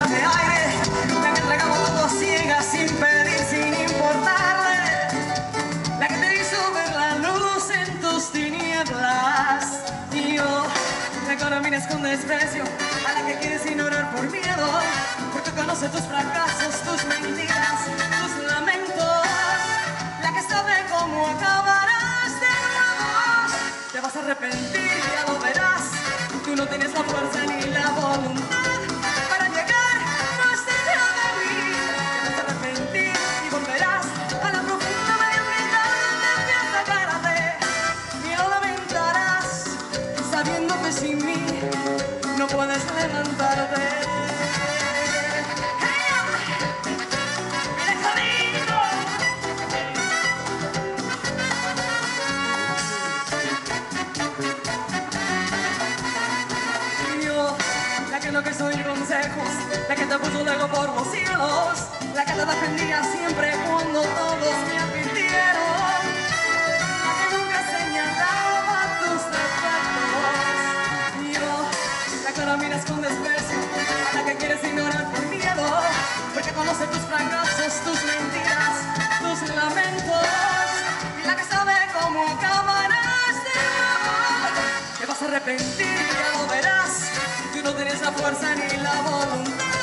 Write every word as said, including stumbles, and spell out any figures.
de aire, la que entregaba todo a ciegas sin pedir, sin importarle, la que te hizo ver la luz en tus tinieblas. Y yo, la que ahora miras con desprecio, a la que quieres ignorar por miedo, porque conoce tus fracasos, tus mentiras, tus lamentos, la que sabe cómo acabarás de nuevo. Te vas a arrepentir, ya lo verás, tú no tienes la fuerza ni la voluntad para llegar más allá de mí. Te vas a arrepentir y volverás a la profunda mediocridad donde empieza a caerte, y lo lamentarás sabiendo que sin mí no puedes levantarte. La que no quiso oír consejos, la que te puso luego por los cielos, la que te defendía siempre cuando todos me advirtieron, la que nunca señalaba tus defectos. Yo, la que ahora miras con desprecio, a la que quieres ignorar por miedo, porque conoce tus fracasos, tus mentiras, tus lamentos, y la que sabe cómo acabarás de nuevo. Te vas a arrepentir, ya lo verás, tú no tienes la fuerza ni la voluntad